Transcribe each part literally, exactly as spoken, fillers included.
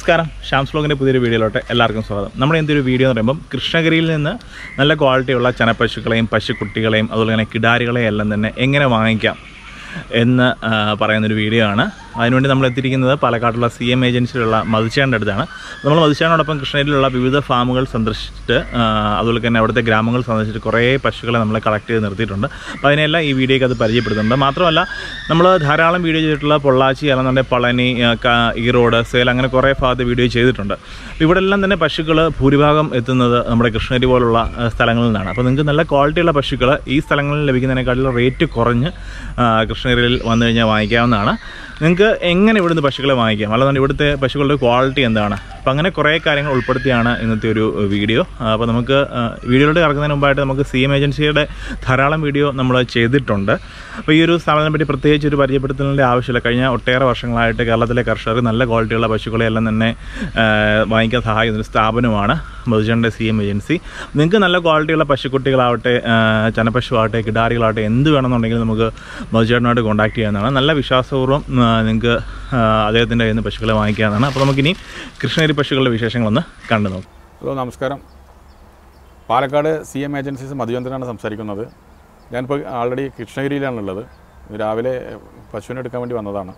നമസ്കാരം, ഷാംസ് വ്ലോഗിൻ്റെ പുതിയൊരു വീഡിയോയിലോട്ട് എല്ലാവർക്കും സ്വാഗതം. നമ്മുടെ എന്തൊരു വീഡിയോ എന്ന് പറയുമ്പം കൃഷ്ണഗിരിയിൽ നിന്ന് നല്ല ക്വാളിറ്റിയുള്ള ചനപ്പശുക്കളെയും പശുക്കുട്ടികളെയും അതുപോലെ തന്നെ കിടാരികളെയും എല്ലാം തന്നെ എങ്ങനെ വാങ്ങിക്കാം എന്ന് പറയുന്നൊരു വീഡിയോ ആണ്. അതിനുവേണ്ടി നമ്മൾ എത്തിയിരിക്കുന്നത് പാലക്കാടുള്ള സി എം ഏജൻസിയിലുള്ള മധുചേട്ടൻ്റെ അടുത്താണ്. നമ്മൾ മധുചേട്ടനോടൊപ്പം കൃഷ്ണഗിരിയിലുള്ള വിവിധ ഫാമുകൾ സന്ദർശിച്ചിട്ട് അതുപോലെ തന്നെ അവിടുത്തെ ഗ്രാമങ്ങൾ സന്ദർശിച്ചിട്ട് കുറേ പശുക്കളെ നമ്മൾ കളക്ട് ചെയ്ത് നിർത്തിയിട്ടുണ്ട്. അപ്പോൾ അതിനെല്ലാം ഈ വീഡിയോയ്ക്ക് അത് പരിചയപ്പെടുത്തുന്നുണ്ട്. മാത്രമല്ല നമ്മൾ ധാരാളം വീഡിയോ ചെയ്തിട്ടുള്ള പൊള്ളാച്ചി അല്ലെന്നുണ്ടെങ്കിൽ പളനി, ഈറോഡ്, സേലം അങ്ങനെ കുറേ ഭാഗത്ത് വീഡിയോ ചെയ്തിട്ടുണ്ട്. അപ്പോൾ ഇവിടെ എല്ലാം തന്നെ പശുക്കൾ ഭൂരിഭാഗം എത്തുന്നത് നമ്മുടെ കൃഷ്ണഗിരി പോലുള്ള സ്ഥലങ്ങളിൽ നിന്നാണ്. അപ്പോൾ നിങ്ങൾക്ക് നല്ല ക്വാളിറ്റിയുള്ള പശുക്കൾ ഈ സ്ഥലങ്ങളിൽ ലഭിക്കുന്നതിനേക്കാളും റേറ്റ് കുറഞ്ഞ് കൃഷ്ണഗിരിയിൽ വന്നു കഴിഞ്ഞാൽ വാങ്ങിക്കാവുന്നതാണ്. നിങ്ങൾക്ക് എങ്ങനെ ഇവിടുന്ന് പശുക്കളെ വാങ്ങിക്കാം, അല്ലാതെ ഇവിടുത്തെ പശുക്കളുടെ ക്വാളിറ്റി എന്താണ്, അപ്പോൾ അങ്ങനെ കുറേ കാര്യങ്ങൾ ഉൾപ്പെടുത്തിയാണ് ഇന്നത്തെ ഒരു വീഡിയോ. അപ്പോൾ നമുക്ക് വീഡിയോയിലോട്ട് ഇറക്കുന്നതിന് മുമ്പായിട്ട് നമുക്ക് സി എം ഏജൻസിയുടെ ധാരാളം വീഡിയോ നമ്മൾ ചെയ്തിട്ടുണ്ട്. അപ്പോൾ ഈ ഒരു സ്ഥാപനത്തെ പറ്റി പ്രത്യേകിച്ച് ഒരു പരിചയപ്പെടുത്തുന്നതിൻ്റെ ആവശ്യമില്ല. കഴിഞ്ഞ ഒട്ടേറെ വർഷങ്ങളായിട്ട് കേരളത്തിലെ കർഷകർക്ക് നല്ല ക്വാളിറ്റിയുള്ള പശുക്കളെ എല്ലാം തന്നെ വാങ്ങിക്കാൻ സഹായിക്കുന്ന ഒരു സ്ഥാപനമാണ് മധുചേട്ടൻ്റെ സി എം ഏജൻസി. നിങ്ങൾക്ക് നല്ല ക്വാളിറ്റിയുള്ള പശുക്കുട്ടികളാവട്ടെ, ചനപ്പശു ആവട്ടെ, കിടാരികളാവട്ടെ, എന്ത് വേണമെന്നുണ്ടെങ്കിൽ നമുക്ക് മധുചേട്ടനായിട്ട് കോൺടാക്ട് ചെയ്യാവുന്നതാണ്. നല്ല വിശ്വാസപൂർവ്വം നിങ്ങൾക്ക് അദ്ദേഹത്തിൻ്റെ കയ്യിൽ നിന്ന് പശുക്കളെ വാങ്ങിക്കാവുന്നതാണ്. അപ്പോൾ നമുക്കിനി കൃഷ്ണഗിരി പശുക്കളുടെ വിശേഷങ്ങളൊന്ന് കണ്ടു നോക്കാം. ഹലോ, നമസ്കാരം. പാലക്കാട് സി എം ഏജൻസീസ് മധുചന്ദ്രനാണ് സംസാരിക്കുന്നത്. ഞാനിപ്പോൾ ആൾറെഡി കൃഷ്ണഗിരിയിലാണുള്ളത്. രാവിലെ പശുവിനെ എടുക്കാൻ വേണ്ടി വന്നതാണ്.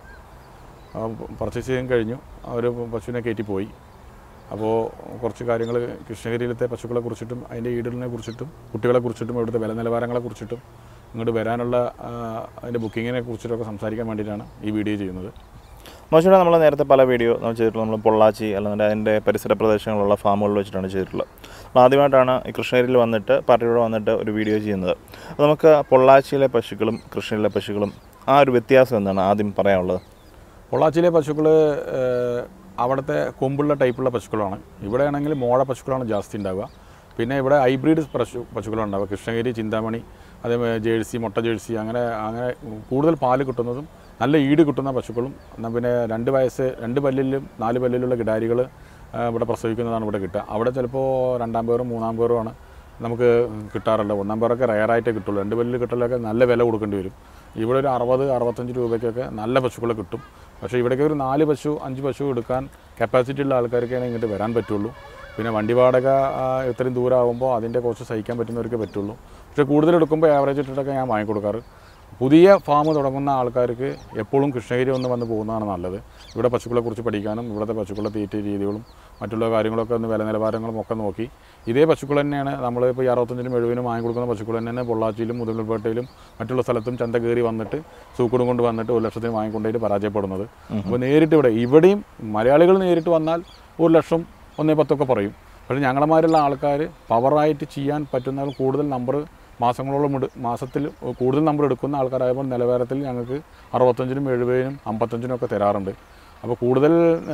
പർച്ചേസ് ചെയ്യാൻ കഴിഞ്ഞു. അവർ പശുവിനെ കയറ്റിപ്പോയി. അപ്പോൾ കുറച്ച് കാര്യങ്ങൾ കൃഷ്ണഗിരിയിലത്തെ പശുക്കളെ കുറിച്ചിട്ടും അതിൻ്റെ ഈടലിനെ കുറിച്ചിട്ടും കുട്ടികളെ കുറിച്ചിട്ടും ഇവിടുത്തെ വില നിലവാരങ്ങളെ കുറിച്ചിട്ടും ഇങ്ങോട്ട് വരാനുള്ള അതിൻ്റെ ബുക്കിങ്ങിനെ കുറിച്ചിട്ടൊക്കെ സംസാരിക്കാൻ വേണ്ടിയിട്ടാണ് ഈ വീഡിയോ ചെയ്യുന്നത്. മോശം നമ്മൾ നേരത്തെ പല വീഡിയോ നമ്മൾ ചെയ്തിട്ടുള്ളത് നമ്മൾ പൊള്ളാച്ചി അല്ലെങ്കിൽ അതിൻ്റെ പരിസര പ്രദേശങ്ങളിലുള്ള ഫാമുകളിൽ വെച്ചിട്ടാണ് ചെയ്തിട്ടുള്ളത്. അപ്പോൾ ആദ്യമായിട്ടാണ് ഈ കൃഷ്ണഗിരിയിൽ വന്നിട്ട് പാർട്ടിയോട് വന്നിട്ട് ഒരു വീഡിയോ ചെയ്യുന്നത്. അപ്പോൾ നമുക്ക് പൊള്ളാച്ചിയിലെ പശുക്കളും കൃഷ്ണഗിരിയിലെ പശുക്കളും ആ ഒരു വ്യത്യാസം എന്താണ് ആദ്യം പറയാനുള്ളത്? പൊള്ളാച്ചിയിലെ പശുക്കൾ അവിടുത്തെ കൊമ്പുള്ള ടൈപ്പുള്ള പശുക്കളാണ്. ഇവിടെയാണെങ്കിൽ മോഴ പശുക്കളാണ് ജാസ്തി ഉണ്ടാവുക. പിന്നെ ഇവിടെ ഹൈബ്രിഡ് പശു പശുക്കളാണ് ഉണ്ടാവുക. കൃഷ്ണഗിരി, ചിന്താമണി, അതേപോലെ ജേഴ്സി, മുട്ട ജേഴ്സി, അങ്ങനെ അങ്ങനെ കൂടുതൽ പാല് കിട്ടുന്നതും നല്ല ഈട് കിട്ടുന്ന പശുക്കളും, പിന്നെ രണ്ട് വയസ്സ് രണ്ട് പല്ലിലും നാല് പല്ലിലുള്ള കിടാരികൾ ഇവിടെ പ്രസവിക്കുന്നതാണ് ഇവിടെ കിട്ടുക. അവിടെ ചിലപ്പോൾ രണ്ടാം പേരും മൂന്നാം പേരുമാണ് നമുക്ക് കിട്ടാറുള്ളത്. ഒന്നാം പേരൊക്കെ റയറായിട്ടേ കിട്ടുള്ളൂ. രണ്ട് പല്ലിൽ കിട്ടലൊക്കെ നല്ല വില കൊടുക്കേണ്ടി വരും. ഇവിടെ ഒരു അറുപത് അറുപത്തഞ്ച് രൂപയ്ക്കൊക്കെ നല്ല പശുക്കളെ കിട്ടും. പക്ഷേ ഇവിടേക്ക് ഒരു നാല് പശു അഞ്ച് പശു എടുക്കാൻ കപ്പാസിറ്റി ഉള്ള ആൾക്കാർക്കാണ് ഇങ്ങോട്ട് വരാൻ പറ്റുള്ളൂ. പിന്നെ വണ്ടി വാടക ഇത്രയും ദൂരമാകുമ്പോൾ അതിൻ്റെ കുറച്ച് സഹിക്കാൻ പറ്റുന്നവർക്ക് പറ്റുള്ളൂ. പക്ഷേ കൂടുതൽ എടുക്കുമ്പോൾ ആവറേജ് ഇട്ടിട്ടൊക്കെ ഞാൻ വാങ്ങിക്കൊടുക്കാറ്. പുതിയ ഫാം തുടങ്ങുന്ന ആൾക്കാർക്ക് എപ്പോഴും കൃഷ്ണഗിരി ഒന്ന് വന്ന് പോകുന്നതാണ് നല്ലത്. ഇവിടെ പശുക്കളെക്കുറിച്ച് പഠിക്കാനും ഇവിടുത്തെ പശുക്കളുടെ തീറ്റ രീതികളും മറ്റുള്ള കാര്യങ്ങളൊക്കെ ഒന്ന് വില നിലവാരങ്ങളും ഒക്കെ നോക്കി ഇതേ പശുക്കൾ തന്നെയാണ് നമ്മളിപ്പോൾ ഈ അറുപത്തഞ്ചിനും എഴുപതിനും വാങ്ങിക്കൊടുക്കുന്ന പശുക്കൾ തന്നെയാണ് പൊള്ളാച്ചിയിലും മുതൽപേട്ടയിലും മറ്റുള്ള സ്ഥലത്തും ചന്ത കയറി വന്നിട്ട് സൂക്കടും കൊണ്ട് വന്നിട്ട് ഒരു ലക്ഷത്തിന് വാങ്ങിക്കൊണ്ടേറ്റ് പരാജയപ്പെടുന്നത്. അപ്പോൾ നേരിട്ട് ഇവിടെ ഇവിടെയും മലയാളികൾ നേരിട്ട് വന്നാൽ ഒരു ലക്ഷം ഒന്നേ പത്തൊക്കെ പറയും. പക്ഷേ ഞങ്ങളമാരുള്ള ആൾക്കാർ പവറായിട്ട് ചെയ്യാൻ പറ്റുന്ന കൂടുതൽ നമ്പർ മാസങ്ങളോളം മാസത്തിൽ കൂടുതൽ നമ്പർ എടുക്കുന്ന ആൾക്കാരായപ്പോൾ നിലവാരത്തിൽ ഞങ്ങൾക്ക് അറുപത്തഞ്ചിനും എഴുപതിനും അമ്പത്തഞ്ചിനും ഒക്കെ തരാറുണ്ട്. അപ്പോൾ കൂടുതൽ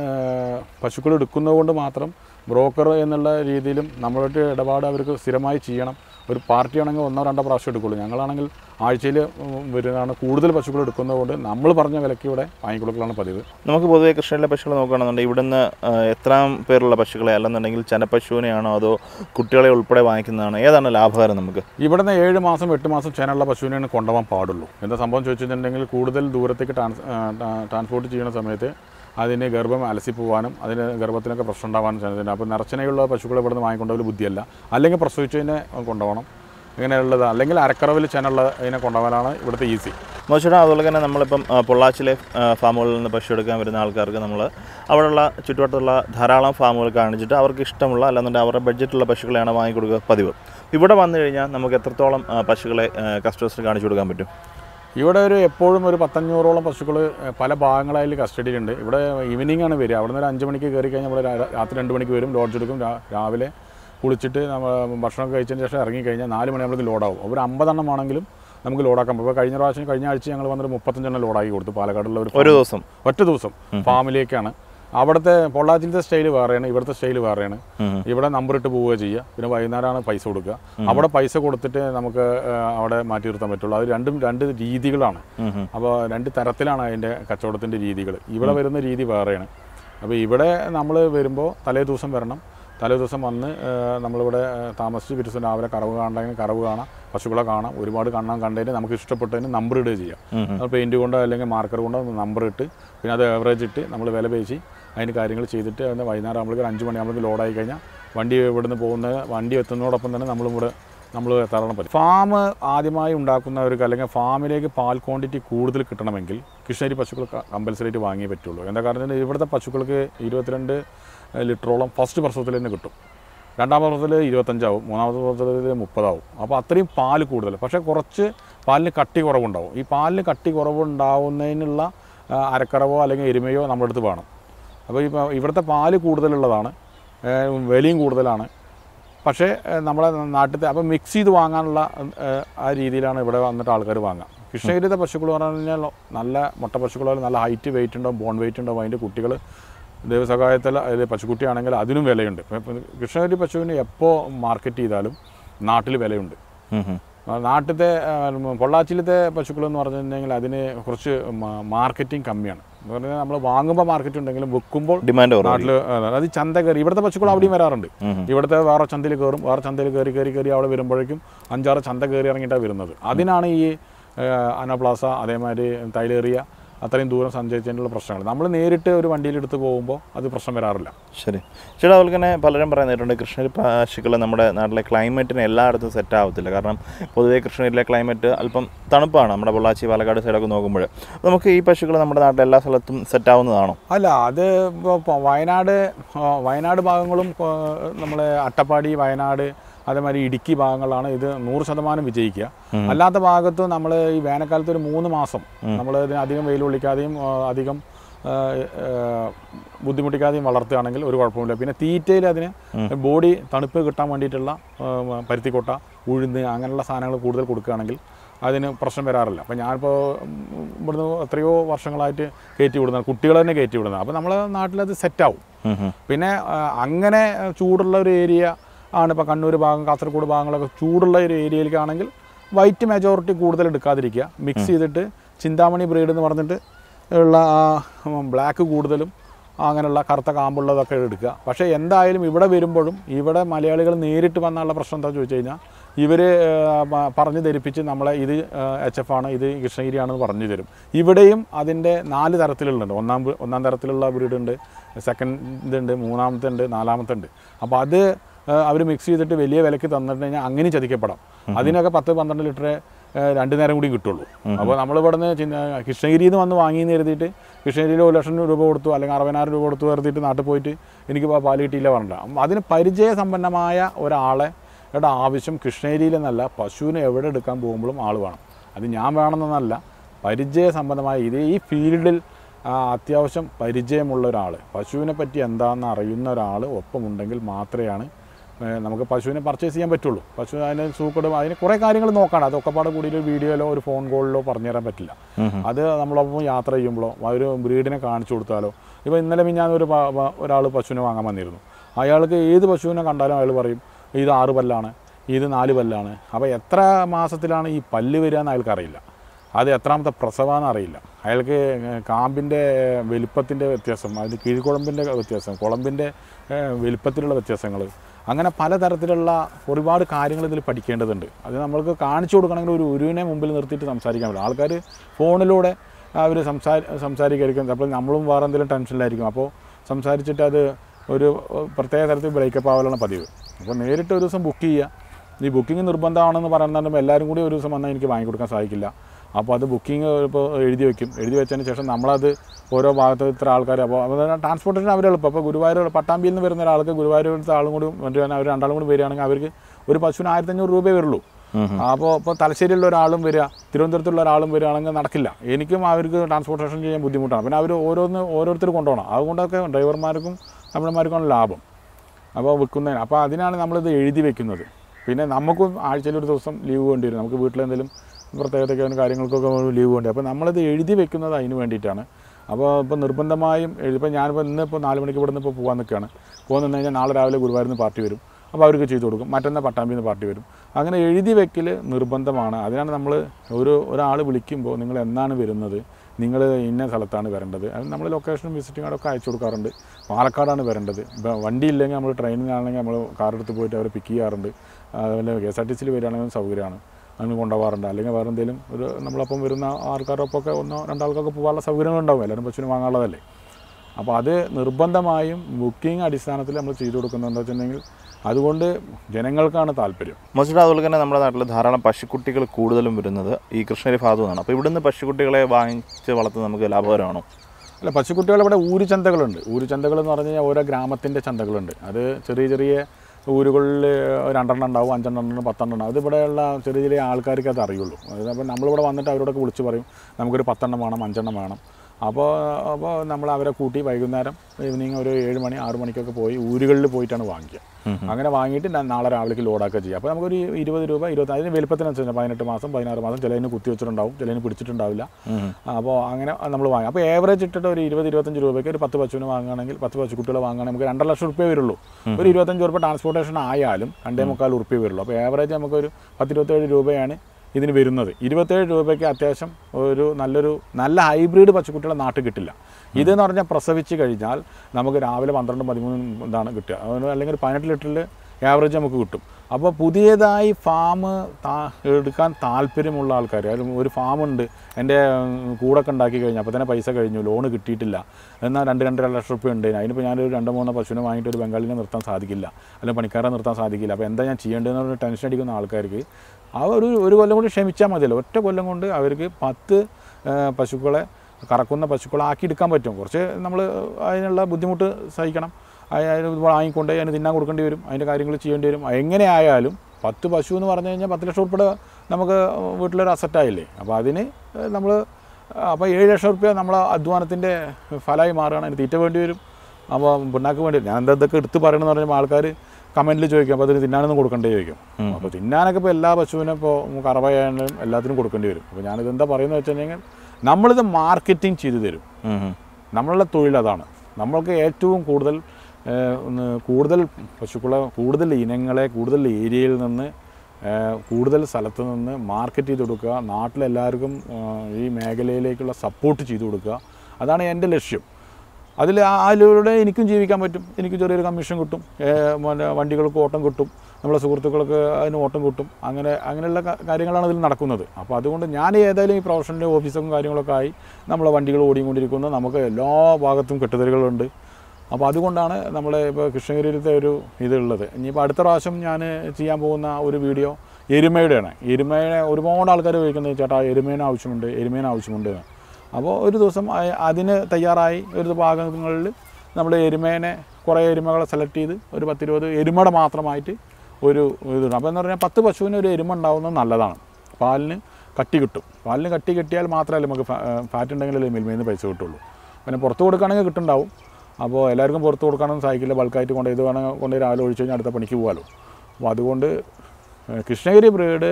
പശുക്കൾ എടുക്കുന്നത് കൊണ്ട് മാത്രം ബ്രോക്കർ എന്നുള്ള രീതിയിലും നമ്മളായിട്ട് ഇടപാട് അവർക്ക് സ്ഥിരമായി ചെയ്യണം. ഒരു പാർട്ടിയാണെങ്കിൽ ഒന്നോ രണ്ടോ പ്രാവശ്യം എടുക്കുള്ളൂ. ഞങ്ങളാണെങ്കിൽ ആഴ്ചയിൽ വരുന്നതാണ്. കൂടുതൽ പശുക്കൾ എടുക്കുന്നത് കൊണ്ട് നമ്മൾ പറഞ്ഞ വിലയ്ക്ക് ഇവിടെ വാങ്ങിക്കൊടുക്കലാണ് പതിവ്. നമുക്ക് പൊതുവെ കൃഷ്ണഗിരിയിലെ പശുക്കളെ നോക്കുകയാണെന്നുണ്ടെങ്കിൽ ഇവിടുന്ന് എത്രാം പേരുള്ള പശുക്കളെ അല്ലെന്നുണ്ടെങ്കിൽ ചനപ്പശുവിനെയാണോ അതോ കുട്ടികളെ ഉൾപ്പെടെ വാങ്ങിക്കുന്നതാണോ, ഏതാണ് ലാഭകരം? നമുക്ക് ഇവിടുന്ന് ഏഴ് മാസം എട്ട് മാസം ചെനുള്ള പശുവിനെയാണ് കൊണ്ടുപോകാൻ പാടുള്ളൂ. എന്താ സംഭവം ചോദിച്ചിട്ടുണ്ടെങ്കിൽ കൂടുതൽ ദൂരത്തേക്ക് ട്രാൻസ് ട്രാൻസ്പോർട്ട് ചെയ്യുന്ന സമയത്ത് അതിന് ഗർഭം അലസി പോകാനും അതിന് ഗർഭത്തിനൊക്കെ പ്രശ്നം ഉണ്ടാകാനും ചാൻസുണ്ട്. അപ്പോൾ നിറച്ചനെയുള്ള പശുക്കളെ ഇവിടുന്ന് വാങ്ങിക്കൊണ്ടുപോകൽ ബുദ്ധിയല്ല. അല്ലെങ്കിൽ പ്രസവിച്ചതിനെ കൊണ്ടുപോകണം, ഇങ്ങനെയുള്ളത്. അല്ലെങ്കിൽ അരക്കറവിൽ ചെനുള്ള അതിനെ കൊണ്ടുപോകാനാണ് ഇവിടുത്തെ ഈസി. മോശം അതുപോലെ തന്നെ നമ്മളിപ്പം പൊള്ളാച്ചിലെ ഫാമുകളിൽ നിന്ന് പശു എടുക്കാൻ വരുന്ന ആൾക്കാർക്ക് നമ്മൾ അവിടെയുള്ള ചുറ്റുവട്ടത്തുള്ള ധാരാളം ഫാമുകൾ കാണിച്ചിട്ട് അവർക്ക് ഇഷ്ടമുള്ള അല്ലെന്നുണ്ടെങ്കിൽ അവരുടെ ബഡ്ജറ്റുള്ള പശുക്കളെയാണ് വാങ്ങിക്കൊടുക്കുക പതിവ്. ഇവിടെ വന്നു കഴിഞ്ഞാൽ നമുക്ക് എത്രത്തോളം പശുക്കളെ കസ്റ്റമേഴ്സിന് കാണിച്ചു കൊടുക്കാൻ പറ്റും? ഇവിടെ ഒരു എപ്പോഴും ഒരു പത്തഞ്ഞൂറോളം പശുക്കൾ പല ഭാഗങ്ങളായാലും കസ്റ്റഡിയിലുണ്ട്. ഇവിടെ ഈവനിംഗ് ആണ് വരിക. അവിടെ നിന്ന് ഒരു അഞ്ച് മണിക്ക് കയറി കഴിഞ്ഞാൽ ഇവിടെ രാത്രി രണ്ട് മണിക്ക് വരും, ലോഡ്ജ് എടുക്കും. രാവിലെ കുളിച്ചിട്ട് നമ്മൾ ഭക്ഷണമൊക്കെ കഴിച്ചതിന് ശേഷം ഇറങ്ങിക്കഴിഞ്ഞാൽ നാല് മണി നമുക്ക് ലോഡാവും. ഒരു അമ്പതെണ്ണം ആണെങ്കിലും നമുക്ക് ലോഡാക്കാൻ പറ്റും. ഇപ്പോൾ കഴിഞ്ഞ പ്രാവശ്യം കഴിഞ്ഞ ആഴ്ച ഞങ്ങൾ വന്നിട്ട് മുപ്പത്തഞ്ചെണ്ണം ലോഡാക്കി കൊടുത്തു. പാലക്കാടുള്ള ഒരു ഒരു ദിവസം ഒറ്റ ദിവസം ഫാമിലേക്കാണ്. അവിടുത്തെ പൊള്ളാച്ചിലത്തെ സ്റ്റൈൽ വേറെയാണ്, ഇവിടുത്തെ സ്റ്റൈൽ വേറെയാണ്. ഇവിടെ നമ്പർ ഇട്ട് പോവുക ചെയ്യുക, പിന്നെ വൈകുന്നേരമാണ് പൈസ കൊടുക്കുക. അവിടെ പൈസ കൊടുത്തിട്ട് നമുക്ക് അവിടെ മാറ്റി നിർത്താൻ പറ്റുള്ളൂ. അത് രണ്ടും രണ്ട് രീതികളാണ്. അപ്പോൾ രണ്ട് തരത്തിലാണ് അതിൻ്റെ കച്ചവടത്തിൻ്റെ രീതികൾ. ഇവിടെ വരുന്ന രീതി വേറെയാണ്. അപ്പോൾ ഇവിടെ നമ്മൾ വരുമ്പോൾ തലേ ദിവസം വരണം. തലേ ദിവസം വന്ന് നമ്മളിവിടെ താമസിച്ച് പിറ്റേ ദിവസം രാവിലെ കറവ് കാണണമെങ്കിൽ കറവ് കാണാം, പശുക്കളെ കാണാം, ഒരുപാട് കാണാൻ കണ്ടതിന് നമുക്ക് ഇഷ്ടപ്പെട്ടതിന് നമ്പർ ഇടുക ചെയ്യാം. നമ്മൾ പെയിൻറ്റ് കൊണ്ടോ അല്ലെങ്കിൽ മാർക്കർ കൊണ്ടോ നമ്പർ ഇട്ട് പിന്നെ അത് എവറേജ് ഇട്ട് നമ്മൾ വില പേശി അതിന് കാര്യങ്ങൾ ചെയ്തിട്ട് അതിന് വൈകുന്നേരം ആകുമ്പോഴേക്കും അഞ്ച് മണിയാകുമ്പോഴേക്കും ലോഡായി കഴിഞ്ഞാൽ വണ്ടി ഇവിടുന്ന് പോകുന്ന വണ്ടി എത്തുന്നതോടൊപ്പം തന്നെ നമ്മളിവിടെ നമ്മൾ എത്താറാണ് പറ്റും. ഫാം ആദ്യമായി ഉണ്ടാക്കുന്നവർക്ക് അല്ലെങ്കിൽ ഫാമിലേക്ക് പാൽ ക്വാണ്ടിറ്റി കൂടുതൽ കിട്ടണമെങ്കിൽ കൃഷ്ണഗിരി പശുക്കൾ കമ്പൽസറി ആയിട്ട് വാങ്ങിയേ പറ്റുള്ളൂ. എന്താ കാരണം ഇവിടുത്തെ പശുക്കൾക്ക് ഇരുപത്തിരണ്ട് ലിറ്ററോളം ഫസ്റ്റ് പ്രസവത്തിൽ തന്നെ കിട്ടും. രണ്ടാം പ്രസവത്തിൽ ഇരുപത്തഞ്ചാവും, മൂന്നാമത്തെ പ്രസവത്തിൽ മുപ്പതാവും. അപ്പോൾ അത്രയും പാൽ കൂടുതൽ. പക്ഷേ കുറച്ച് പാലിന് കട്ടി കുറവുണ്ടാവും. ഈ പാലിന് കട്ടി കുറവുണ്ടാവുന്നതിനുള്ള അരക്കറവോ അല്ലെങ്കിൽ എരുമയോ നമ്മുടെ അടുത്ത് വേണം. അപ്പോൾ ഇപ്പോൾ ഇവിടുത്തെ പാല് കൂടുതലുള്ളതാണ്, വിലയും കൂടുതലാണ്. പക്ഷേ നമ്മളെ നാട്ടിലത്തെ അപ്പോൾ മിക്സ് ചെയ്ത് വാങ്ങാനുള്ള ആ രീതിയിലാണ് ഇവിടെ വന്നിട്ട് ആൾക്കാർ വാങ്ങുക. കൃഷ്ണഗിരിത്തെ പശുക്കൾ പറഞ്ഞു കഴിഞ്ഞാൽ നല്ല മുട്ട പശുക്കളോ നല്ല ഹൈറ്റ് വെയിറ്റ് ഉണ്ടാവും, ബോൺ വെയിറ്റ് ഉണ്ടാവും. അതിൻ്റെ കുട്ടികൾ ദൈവസഹായത്തിൽ അതിൽ പശുക്കുട്ടിയാണെങ്കിൽ അതിനും വിലയുണ്ട്. കൃഷ്ണഗിരി പശുവിന് എപ്പോൾ മാർക്കറ്റ് ചെയ്താലും നാട്ടിൽ വിലയുണ്ട്. നാട്ടിലത്തെ പൊള്ളാച്ചിയിലത്തെ പശുക്കൾ എന്ന് പറഞ്ഞിട്ടുണ്ടെങ്കിൽ അതിന് കുറച്ച് മാർക്കറ്റിംഗ് കമ്മിയാണ്. എന്ന് പറഞ്ഞാൽ നമ്മൾ വാങ്ങുമ്പോൾ മാർക്കറ്റ് ഉണ്ടെങ്കിലും വിൽക്കുമ്പോൾ ഡിമാൻഡ് നാട്ടിൽ അത് ചന്ത കയറി. ഇവിടുത്തെ പശുക്കൾ അവിടെയും വരാറുണ്ട്. ഇവിടുത്തെ വേറെ ചന്തയിൽ കയറും, വേറെ ചന്തയിൽ കയറി കയറി കയറി അവിടെ വരുമ്പോഴേക്കും അഞ്ചാറ് ചന്ത കയറി ഇറങ്ങിയിട്ടാണ് വരുന്നത്. അതിനാണ് ഈ അനപ്ലാസ അതേമാതിരി തൈലേറിയ അത്രയും ദൂരം സഞ്ചരിച്ചതിനുള്ള പ്രശ്നങ്ങൾ. നമ്മൾ നേരിട്ട് ഒരു വണ്ടിയിലെടുത്ത് പോകുമ്പോൾ അത് പ്രശ്നം വരാറില്ല. ശരി ചേട്ടാ, അതുപോലെ തന്നെ പലരും പറയുന്നിട്ടുണ്ട് കൃഷ്ണഗിരി പശുക്കൾ നമ്മുടെ നാട്ടിലെ ക്ലൈമറ്റിന് എല്ലായിടത്തും സെറ്റ് ആവത്തില്ല. കാരണം പൊതുവേ കൃഷ്ണഗിരിയിലെ ക്ലൈമറ്റ് അല്പം തണുപ്പാണ്. നമ്മുടെ പൊള്ളാച്ചി പാലക്കാട് സൈഡൊക്കെ നോക്കുമ്പോൾ നമുക്ക് ഈ പശുക്കൾ നമ്മുടെ നാട്ടിൽ എല്ലാ സ്ഥലത്തും സെറ്റ് ആവുന്നതാണോ? അല്ല, അത് ഇപ്പോൾ വയനാട് വയനാട് ഭാഗങ്ങളും നമ്മളെ അട്ടപ്പാടി വയനാട് അതേമാതിരി ഇടുക്കി ഭാഗങ്ങളാണ് ഇത് നൂറ് ശതമാനം വിജയിക്കുക. അല്ലാത്ത ഭാഗത്ത് നമ്മൾ ഈ വേനൽക്കാലത്ത് ഒരു മൂന്ന് മാസം നമ്മൾ ഇതിന് അധികം വെയിൽ കൊള്ളിക്കാതെയും അധികം ബുദ്ധിമുട്ടിക്കാതെയും വളർത്തുകയാണെങ്കിൽ ഒരു കുഴപ്പമില്ല. പിന്നെ തീറ്റയിൽ അതിന് ബോഡി തണുപ്പ് കിട്ടാൻ വേണ്ടിയിട്ടുള്ള പരുത്തിക്കൊട്ട, ഉഴുന്ന് അങ്ങനെയുള്ള സാധനങ്ങൾ കൂടുതൽ കൊടുക്കുകയാണെങ്കിൽ അതിന് പ്രശ്നം വരാറില്ല. അപ്പോൾ ഞാനിപ്പോൾ ഇവിടുന്ന് എത്രയോ വർഷങ്ങളായിട്ട് കയറ്റി വിടുന്നത് കുട്ടികൾ തന്നെ കയറ്റി വിടുന്നത്. അപ്പോൾ നമ്മളെ നാട്ടിലത് സെറ്റാവും. പിന്നെ അങ്ങനെ ചൂടുള്ള ഒരു ഏരിയ ആണ് ഇപ്പോൾ കണ്ണൂർ ഭാഗം കാസർഗോഡ് ഭാഗങ്ങളൊക്കെ ചൂടുള്ള ഒരു ഏരിയയിലേക്കാണെങ്കിൽ വൈറ്റ് മെജോറിറ്റി കൂടുതൽ എടുക്കാതിരിക്കുക. മിക്സ് ചെയ്തിട്ട് ചിന്താമണി ബ്രീഡ് എന്ന് പറഞ്ഞിട്ട് ഉള്ള ആ ബ്ലാക്ക് കൂടുതലും അങ്ങനെയുള്ള കറുത്ത കാമ്പുള്ളതൊക്കെ എടുക്കുക. പക്ഷേ എന്തായാലും ഇവിടെ വരുമ്പോഴും ഇവിടെ മലയാളികൾ നേരിട്ട് വന്നുള്ള പ്രശ്നം എന്താ ചോദിച്ചു കഴിഞ്ഞാൽ ഇവർ പറഞ്ഞു ധരിപ്പിച്ച് നമ്മളെ ഇത് എച്ച് എഫ് ആണ്, ഇത് കൃഷ്ണഗിരിയാണെന്ന് പറഞ്ഞു തരും. ഇവിടെയും അതിൻ്റെ നാല് തരത്തിലുള്ളുണ്ട്. ഒന്നാം ഒന്നാം തരത്തിലുള്ള ബ്രീഡുണ്ട്, സെക്കൻഡ് ഇതുണ്ട്, മൂന്നാമത്തെ ഉണ്ട്, നാലാമത്തെ ഉണ്ട്. അപ്പോൾ അത് അവർ മിക്സ് ചെയ്തിട്ട് വലിയ വിലയ്ക്ക് തന്നിട്ട് കഴിഞ്ഞാൽ അങ്ങനെ ചതിക്കപ്പെടാം. അതിനൊക്കെ പത്ത് പന്ത്രണ്ട് ലിറ്റർ രണ്ട് നേരം കൂടി കിട്ടുള്ളൂ. അപ്പോൾ നമ്മളിവിടെ നിന്ന് കൃഷ്ണഗിരിയിൽ നിന്ന് വന്ന് വാങ്ങിയെന്ന് കരുതിയിട്ട് കൃഷ്ണഗിരിയിൽ ഒരു ലക്ഷം രൂപ കൊടുത്തു അല്ലെങ്കിൽ അറുപതിനായിരം രൂപ കൊടുത്തു കരുതിയിട്ട് നാട്ടിൽ പോയിട്ട് എനിക്ക് പാല് കിട്ടിയില്ല പറഞ്ഞില്ല. അതിന് പരിചയസമ്പന്നമായ ഒരാളെ യുടെ ആവശ്യം കൃഷ്ണഗിരിയിലെന്നല്ല, പശുവിനെ എവിടെ എടുക്കാൻ പോകുമ്പോഴും ആൾ വേണം. അത് ഞാൻ വേണമെന്നല്ല, പരിചയസമ്പന്നമായ ഇത് ഈ ഫീൽഡിൽ അത്യാവശ്യം പരിചയമുള്ള ഒരാൾ, പശുവിനെ പറ്റി എന്താണെന്ന് അറിയുന്ന ഒരാൾ ഒപ്പമുണ്ടെങ്കിൽ മാത്രമേ നമുക്ക് പശുവിനെ പർച്ചേസ് ചെയ്യാൻ പറ്റുള്ളൂ. പശു അതിന് സൂക്കടും അതിന് കുറേ കാര്യങ്ങൾ നോക്കണം. അതൊക്കെ പാടെ കൂടി ഒരു വീഡിയോയിലോ ഒരു ഫോൺ കോളിലോ പറഞ്ഞു തരാൻ പറ്റില്ല. അത് നമ്മളൊപ്പം യാത്ര ചെയ്യുമ്പോഴോ ഒരു ബ്രീഡിനെ കാണിച്ചു കൊടുത്താലോ. ഇപ്പോൾ ഇന്നലെ ഞാൻ ഒരു ഒരാൾ പശുവിനെ വാങ്ങാൻ വന്നിരുന്നു. അയാൾക്ക് ഏത് പശുവിനെ കണ്ടാലും അയാൾ പറയും ഇത് ആറ് പല്ലാണ്, ഇത് നാല് പല്ലാണ്. അപ്പോൾ എത്ര മാസത്തിലാണ് ഈ പല്ല് വരിക എന്ന് അയാൾക്കറിയില്ല. അത് എത്രാമത്തെ പ്രസവമാണെന്ന് അറിയില്ല. അയാൾക്ക് കാമ്പിൻ്റെ വലുപ്പത്തിൻ്റെ വ്യത്യാസം, അതിന് കീഴ്ക്കുഴമ്പിൻ്റെ വ്യത്യാസം, കുളമ്പിൻ്റെ വലുപ്പത്തിലുള്ള വ്യത്യാസങ്ങൾ, അങ്ങനെ പലതരത്തിലുള്ള ഒരുപാട് കാര്യങ്ങൾ ഇതിൽ പഠിക്കേണ്ടതുണ്ട്. അത് നമ്മൾക്ക് കാണിച്ചു കൊടുക്കണമെങ്കിൽ ഒരു ഉരുവിനെ മുമ്പിൽ നിർത്തിയിട്ട് സംസാരിക്കാൻ പറ്റില്ല. ആൾക്കാർ ഫോണിലൂടെ അവർ സംസാരി സംസാരിക്കായിരിക്കും. അപ്പോൾ നമ്മളും വേറെ എന്തെങ്കിലും ടെൻഷനിലായിരിക്കും. അപ്പോൾ സംസാരിച്ചിട്ട് അത് ഒരു പ്രത്യേക തരത്തിൽ ബ്രേക്കപ്പ് ആവലാണ് പതിവ്. അപ്പോൾ നേരിട്ട് ഒരു ദിവസം ബുക്ക് ചെയ്യുക. ഈ ബുക്കിംഗ് നിർബന്ധമാണെന്ന് പറയുന്നത് എല്ലാവരും കൂടി ഒരു ദിവസം വന്നാൽ എനിക്ക് വാങ്ങിക്കൊടുക്കാൻ സാധിക്കില്ല. അപ്പോൾ അത് ബുക്കിംഗ് ഇപ്പോൾ എഴുതി വയ്ക്കും. എഴുതി വെച്ചതിന് ശേഷം നമ്മളത് ഓരോ ഭാഗത്ത് ഇത്ര ആൾക്കാർ, അപ്പോൾ ട്രാൻസ്പോർട്ടേഷൻ അവർ എളുപ്പം. അപ്പോൾ ഗുരുവായൂർ പട്ടാമ്പിയിൽ നിന്ന് വരുന്ന ഒരാൾക്ക് ഗുരുവായൂരത്തെ ആളും കൂടി വരുവാൻ അവർ രണ്ടാളും കൂടി വരികയാണെങ്കിൽ അവർക്ക് ഒരു പശുവിന് ആയിരത്തഞ്ഞൂറ് രൂപയേ വരുള്ളൂ. അപ്പോൾ ഇപ്പോൾ തലശ്ശേരിയിലുള്ള ഒരാളും വരിക, തിരുവനന്തപുരത്തുള്ള ഒരാളും വരികയാണെങ്കിൽ നടക്കില്ല. എനിക്കും അവർക്ക് ട്രാൻസ്പോർട്ടേഷൻ ചെയ്യാൻ ബുദ്ധിമുട്ടാണ്. പിന്നെ അവർ ഓരോന്ന് ഓരോരുത്തർ കൊണ്ടുപോകണം. അതുകൊണ്ടൊക്കെ ഡ്രൈവർമാർക്കും തമിഴന്മാർക്കാണ് ലാഭം അപ്പോൾ വിൽക്കുന്നതിന്. അപ്പോൾ അതിനാണ് നമ്മളിത് എഴുതി വെക്കുന്നത്. പിന്നെ നമുക്കും ആഴ്ചയിൽ ഒരു ദിവസം ലീവ് വേണ്ടി വരും. നമുക്ക് വീട്ടിലെന്തെങ്കിലും പ്രത്യേകതയ്ക്ക് കാര്യങ്ങൾക്കൊക്കെ ലീവ് വേണ്ടി. അപ്പോൾ നമ്മളിത് എഴുതി വെക്കുന്നത് അതിന് വേണ്ടിയിട്ടാണ്. അപ്പോൾ ഇപ്പോൾ നിർബന്ധമായും എഴുതി. ഇപ്പോൾ ഞാനിപ്പോൾ ഇന്നിപ്പോൾ നാല് മണിക്ക് ഇവിടെ നിന്ന് ഇപ്പോൾ പോകാൻ നിൽക്കുകയാണ്. പോകാൻ നിന്ന് കഴിഞ്ഞാൽ നാളെ രാവിലെ ഗുരുവായൂരിൽ നിന്ന് പാർട്ടി വരും. അപ്പോൾ അവർക്ക് ചെയ്തു കൊടുക്കും. മറ്റന്നാൾ പട്ടാമ്പിയിൽ നിന്ന് പാർട്ടി വരും. അങ്ങനെ എഴുതി വെക്കൽ നിർബന്ധമാണ്. അതിനാണ് നമ്മൾ ഒരു ഒരാൾ വിളിക്കുമ്പോൾ നിങ്ങൾ എന്നാണ് വരുന്നത്, നിങ്ങൾ ഇന്ന സ്ഥലത്താണ് വരേണ്ടത്, അത് നമ്മൾ ലൊക്കേഷനും വിസിറ്റിംഗ് കാർഡൊക്കെ അയച്ചു കൊടുക്കാറുണ്ട്. പാലക്കാടാണ് വരേണ്ടത്. ഇപ്പോൾ വണ്ടി ഇല്ലെങ്കിൽ നമ്മൾ ട്രെയിനിലാണെങ്കിൽ നമ്മൾ കാറെടുത്ത് പോയിട്ട് അവരെ പിക്ക് ചെയ്യാറുണ്ട്. അതുപോലെ കെ എസ് ആർ ടി സിയിൽ വരികയാണെങ്കിൽ സൗകര്യമാണ്, അങ്ങനെ കൊണ്ടുപോകാറുണ്ട്. അല്ലെങ്കിൽ വേറെ എന്തെങ്കിലും ഒരു നമ്മളൊപ്പം വരുന്ന ആൾക്കാരൊപ്പമൊക്കെ ഒന്നോ രണ്ടാൾക്കൊക്കെ പോകാനുള്ള സൗകര്യങ്ങളുണ്ടാവും. എല്ലാവരും പശുവിന് വാങ്ങാനുള്ളതല്ലേ. അപ്പോൾ അത് നിർബന്ധമായും ബുക്കിംഗ് അടിസ്ഥാനത്തിൽ നമ്മൾ ചെയ്തു കൊടുക്കുന്നത് എന്താ വെച്ചിട്ടുണ്ടെങ്കിൽ അതുകൊണ്ട് ജനങ്ങൾക്കാണ് താല്പര്യം. മോസ്റ്റ്ലി അതുപോലെ തന്നെ നമ്മുടെ നാട്ടിൽ ധാരാളം പശുക്കുട്ടികൾ കൂടുതലും വരുന്നത് ഈ കൃഷ്ണഗിരി ഭാഗത്തു നിന്നാണ്. അപ്പോൾ ഇവിടുന്ന് പശുക്കുട്ടികളെ വാങ്ങിച്ച് വളർത്തുന്നത് നമുക്ക് ലാഭകരമാണോ? അല്ല, പശുക്കുട്ടികൾ ഇവിടെ ഊരുചന്തകളുണ്ട്. ഊരുചന്തകൾ എന്ന് പറഞ്ഞു കഴിഞ്ഞാൽ ഓരോ ഗ്രാമത്തിൻ്റെ ചന്തകളുണ്ട്. അത് ചെറിയ ചെറിയ ഊരുകളിൽ രണ്ടെണ്ണം ഉണ്ടാവും, അഞ്ചെണ്ണം ഉണ്ടാവും, പത്തെണ്ണം ഉണ്ടാവും. അത് ഇവിടെയുള്ള ചെറിയ ചെറിയ ആൾക്കാർക്ക് അത് അറിയുള്ളൂ. അതായത് അപ്പോൾ നമ്മളിവിടെ വന്നിട്ട് അവരോടൊക്കെ വിളിച്ച് പറയും നമുക്കൊരു പത്തെണ്ണം വേണം, അഞ്ചെണ്ണം വേണം. അപ്പോൾ അപ്പോൾ നമ്മൾ അവരെ കൂട്ടി വൈകുന്നേരം ഈവനിങ് ഒരു ഏഴ് മണി ആറ് മണിക്കൊക്കെ പോയി ഊരുകളിൽ പോയിട്ടാണ് വാങ്ങിക്കുക. അങ്ങനെ വാങ്ങിയിട്ട് നാളെ രാവിലേക്ക് ലോഡാക്കുക ചെയ്യുക. അപ്പോൾ നമുക്കൊരു ഇരുപത് രൂപ ഇരുപത്തി അതിന് വലുപ്പത്തിനനുസരിച്ച് പതിനെട്ട് മാസം പതിനാറ് മാസം ചിലതിന് കുത്തി വെച്ചിട്ടുണ്ടാവും, ചിലതിന് പിടിച്ചിട്ടുണ്ടാവില്ല. അപ്പോൾ അങ്ങനെ നമ്മൾ വാങ്ങും. അപ്പോൾ ഏവറേജ് ഇട്ടിട്ട് ഒരു ഇരുപത് ഇരുപത്തഞ്ച് രൂപയ്ക്ക് ഒരു പത്ത് പശുവിന് വാങ്ങുകയാണെങ്കിൽ പത്ത് പശുക്കുട്ടികളെ വാങ്ങുകയാണെങ്കിൽ നമുക്ക് രണ്ടര ലക്ഷം റുപ്യ വരുള്ളൂ. ഒരു ഇരുപത്തഞ്ച് രൂപ ട്രാൻസ്പോർട്ടേഷൻ ആയാലും രണ്ടേ മുക്കാൽ റുപ്യ വരുള്ളൂ. അപ്പോൾ ഏവറേജ് നമുക്കൊരു പത്തിരുപത്തേഴ് രൂപയാണ് ഇതിന് വരുന്നത്. ഇരുപത്തേഴ് രൂപയ്ക്ക് അത്യാവശ്യം ഒരു നല്ലൊരു നല്ല ഹൈബ്രിഡ് പശുക്കുട്ടികളെ നാട്ടിൽ കിട്ടില്ല. ഇതെന്ന് പറഞ്ഞാൽ പ്രസവിച്ച് കഴിഞ്ഞാൽ നമുക്ക് രാവിലെ പന്ത്രണ്ടും പതിമൂന്നും ഇതാണ് കിട്ടുക. അല്ലെങ്കിൽ ഒരു പതിനെട്ട് ലിറ്ററിൽ ആവറേജ് നമുക്ക് കിട്ടും. അപ്പോൾ പുതിയതായി ഫാം താ എടുക്കാൻ താല്പര്യമുള്ള ആൾക്കാർ, ഒരു ഫാമുണ്ട് എൻ്റെ കൂടൊക്കെ ഉണ്ടാക്കി കഴിഞ്ഞു, അപ്പോൾ തന്നെ പൈസ കഴിഞ്ഞു, ലോണ് കിട്ടിയിട്ടില്ല, എന്നാൽ രണ്ട് രണ്ടര ലക്ഷം റുപ്യ ഉണ്ട്, അതിനിപ്പോൾ ഞാനൊരു രണ്ടോ മൂന്നോ പശുവിനെ വാങ്ങിയിട്ട് ഒരു ബംഗാളിനെ നിർത്താൻ സാധിക്കില്ല, അല്ലെങ്കിൽ പണിക്കാരെ നിർത്താൻ സാധിക്കില്ല, അപ്പോൾ എന്താ ഞാൻ ചെയ്യേണ്ടതെന്ന് പറഞ്ഞ് ടെൻഷൻ അടിക്കുന്ന ആൾക്കാർക്ക് ആ ഒരു ഒരു കൊല്ലം കൊണ്ട് ക്ഷമിച്ചാൽ മതിയല്ലോ. ഒറ്റ കൊല്ലം കൊണ്ട് അവർക്ക് പത്ത് പശുക്കളെ കറക്കുന്ന പശുക്കളെ ആക്കിയെടുക്കാൻ പറ്റും. കുറച്ച് നമ്മൾ അതിനുള്ള ബുദ്ധിമുട്ട് സഹിക്കണം. അതിന് വാങ്ങിക്കൊണ്ട് അതിന് തിന്നാൻ കൊടുക്കേണ്ടി വരും, അതിൻ്റെ കാര്യങ്ങൾ ചെയ്യേണ്ടി വരും. എങ്ങനെയായാലും പത്ത് പശു എന്ന് പറഞ്ഞു കഴിഞ്ഞാൽ പത്ത് ലക്ഷം ഉൾപ്പെടെ നമുക്ക് വീട്ടിലൊരു അസറ്റായില്ലേ. അപ്പോൾ അതിന് നമ്മൾ അപ്പോൾ ഏഴ് ലക്ഷം റുപ്യ നമ്മളെ അധ്വാനത്തിൻ്റെ ഫലമായി മാറുകയാണ്. അതിന് തീറ്റ വേണ്ടി വരും, അപ്പോൾ പിണ്ണാക്ക് വേണ്ടി വരും. ഞാൻ എന്താ ഇതൊക്കെ എടുത്ത് പറയണമെന്ന് പറഞ്ഞാൽ ആൾക്കാർ കമൻറ്റിൽ ചോദിക്കും, അപ്പോൾ അതിന് തിന്നാനൊന്നും കൊടുക്കേണ്ടി ചോദിക്കും. അപ്പോൾ തിന്നാനൊക്കെ ഇപ്പോൾ എല്ലാ പശുവിനും ഇപ്പോൾ കറവയായാലും എല്ലാത്തിനും കൊടുക്കേണ്ടി വരും. അപ്പോൾ ഞാനിതെന്താ പറയുന്നത് വെച്ചിട്ടുണ്ടെങ്കിൽ നമ്മളിത് മാർക്കറ്റിംഗ് ചെയ്തു തരും. നമ്മളുടെ തൊഴിൽ അതാണ്. നമ്മൾക്ക് ഏറ്റവും കൂടുതൽ കൂടുതൽ പശുക്കളെ, കൂടുതൽ ഇനങ്ങളെ കൂടുതൽ ഏരിയയിൽ നിന്ന് കൂടുതൽ സ്ഥലത്ത് നിന്ന് മാർക്കറ്റ് ചെയ്ത് കൊടുക്കുക, നാട്ടിലെല്ലാവർക്കും ഈ മേഖലയിലേക്കുള്ള സപ്പോർട്ട് ചെയ്തു കൊടുക്കുക. അതാണ് എൻ്റെ ലക്ഷ്യം. അതിൽ അതിലൂടെ എനിക്കും ജീവിക്കാൻ പറ്റും. എനിക്ക് ചെറിയൊരു കമ്മീഷൻ കിട്ടും, വണ്ടികൾക്ക് ഓട്ടം കിട്ടും, നമ്മളെ സുഹൃത്തുക്കൾക്ക് അതിന് ഓട്ടം കിട്ടും. അങ്ങനെ അങ്ങനെയുള്ള കാര്യങ്ങളാണ് ഇതിൽ നടക്കുന്നത്. അപ്പോൾ അതുകൊണ്ട് ഞാൻ ഏതായാലും ഈ പ്രൊഫഷണൽ ഓഫീസും കാര്യങ്ങളൊക്കെ ആയി നമ്മളെ വണ്ടികൾ ഓടിക്കൊണ്ടിരിക്കുന്നു. നമുക്ക് എല്ലാ ഭാഗത്തും കെട്ടുതലുകളുണ്ട്. അപ്പോൾ അതുകൊണ്ടാണ് നമ്മൾ ഇപ്പോൾ കൃഷ്ണഗിരിയിലത്തെ ഒരു ഇതുള്ളത്. ഇനിയിപ്പോൾ അടുത്ത പ്രാവശ്യം ഞാൻ ചെയ്യാൻ പോകുന്ന ഒരു വീഡിയോ എരുമയുടെയാണ്. എരുമയെ ഒരുപാട് ആൾക്കാർ ചോദിക്കുന്നത് ചേട്ടാ എരുമേനെ ആവശ്യമുണ്ട്, എരുമേനെ ആവശ്യമുണ്ട്. അപ്പോൾ ഒരു ദിവസം അതിന് തയ്യാറായി ഒരു ഭാഗങ്ങളിൽ നമ്മൾ എരുമേനെ കുറേ എരുമകളെ സെലക്ട് ചെയ്ത് ഒരു പത്തിരുപത് എരുമയുടെ മാത്രമായിട്ട് ഒരു ഇതുണ്ട്. അപ്പോൾ എന്ന് പറഞ്ഞാൽ പത്ത് പശുവിന് ഒരു എരുമ ഉണ്ടാകുന്നത് നല്ലതാണ്. പാലിന് കട്ടി കിട്ടും. പാലിന് കട്ടി കിട്ടിയാൽ മാത്രമല്ല നമുക്ക് ഫാറ്റ് ഉണ്ടെങ്കിലല്ലേ മിൽമയിൽ നിന്ന് പൈസ കിട്ടുള്ളൂ. പിന്നെ പുറത്ത് കൊടുക്കുകയാണെങ്കിൽ കിട്ടുന്നുണ്ടാവും. അപ്പോൾ എല്ലാവർക്കും പുറത്ത് കൊടുക്കാനൊന്നും സാധിക്കില്ല. ബൾക്കായിട്ട് കൊണ്ട് ഇത് വേണം കൊണ്ട് രാവിലെ ഒഴിച്ച് കഴിഞ്ഞാൽ അടുത്ത പണിക്ക് പോകാമല്ലോ. അപ്പോൾ അതുകൊണ്ട് കൃഷ്ണഗിരി ബ്രീഡ്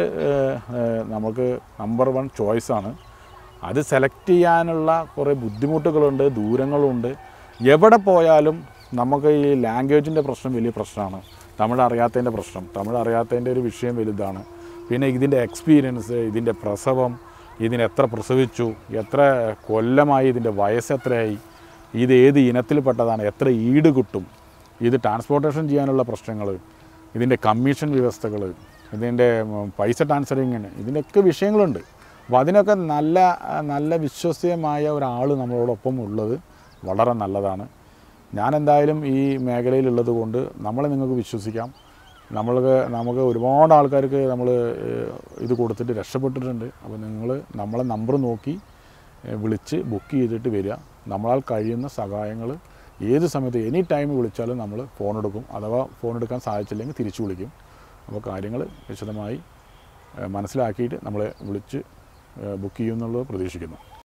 നമുക്ക് നമ്പർ വൺ ചോയ്സാണ്. അത് സെലക്ട് ചെയ്യാനുള്ള കുറേ ബുദ്ധിമുട്ടുകളുണ്ട്, ദൂരങ്ങളുണ്ട്. എവിടെ പോയാലും നമുക്ക് ഈ ലാംഗ്വേജിൻ്റെ പ്രശ്നം വലിയ പ്രശ്നമാണ്. തമിഴ് അറിയാത്തതിൻ്റെ പ്രശ്നം, തമിഴ് അറിയാത്തതിൻ്റെ ഒരു വിഷയം വലുതാണ്. പിന്നെ ഇതിൻ്റെ എക്സ്പീരിയൻസ്, ഇതിൻ്റെ പ്രസവം, ഇതിന് എത്ര പ്രസവിച്ചു, എത്ര കൊല്ലമായി, ഇതിൻ്റെ വയസ്സ് എത്രയായി, ഇത് ഏത് ഇനത്തിൽപ്പെട്ടതാണ്, എത്ര ഈട് കിട്ടും, ഇത് ട്രാൻസ്പോർട്ടേഷൻ ചെയ്യാനുള്ള പ്രശ്നങ്ങൾ, ഇതിൻ്റെ കമ്മീഷൻ വ്യവസ്ഥകൾ, ഇതിൻ്റെ പൈസ ട്രാൻസ്ഫറിങ്ങിന്, ഇതിൻ്റെയൊക്കെ വിഷയങ്ങളുണ്ട്. അപ്പോൾ അതിനൊക്കെ നല്ല നല്ല വിശ്വസനീയമായ ഒരാൾ നമ്മളോടൊപ്പം ഉള്ളത് വളരെ നല്ലതാണ്. ഞാൻ എന്തായാലും ഈ മേഖലയിലുള്ളത് കൊണ്ട് നമ്മളെ നിങ്ങൾക്ക് വിശ്വസിക്കാം. നമ്മൾക്ക് നമുക്ക് ഒരുപാട് ആൾക്കാർക്ക് നമ്മൾ ഇത് കൊടുത്തിട്ട് രക്ഷപ്പെട്ടിട്ടുണ്ട്. അപ്പോൾ നിങ്ങൾ നമ്മളെ നമ്പർ നോക്കി വിളിച്ച് ബുക്ക് ചെയ്തിട്ട് വരിക. നമ്മളാൽ കഴിയുന്ന സഹായങ്ങൾ ഏത് സമയത്ത് എനി ടൈം വിളിച്ചാലും നമ്മൾ ഫോൺ എടുക്കും. അഥവാ ഫോൺ എടുക്കാൻ സാധിച്ചില്ലെങ്കിൽ തിരിച്ചു വിളിക്കും. അപ്പോൾ കാര്യങ്ങൾ വിശദമായി മനസ്സിലാക്കിയിട്ട് നമ്മളെ വിളിച്ച് ബുക്ക് ചെയ്യുമെന്നുള്ളത് പ്രതീക്ഷിക്കുന്നു.